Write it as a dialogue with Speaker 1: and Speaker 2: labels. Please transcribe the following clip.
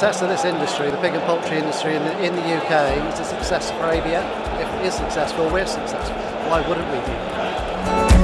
Speaker 1: success of this industry, the pig and poultry industry in the UK, is a success for ABM. If it is successful, we're successful. Why wouldn't we be?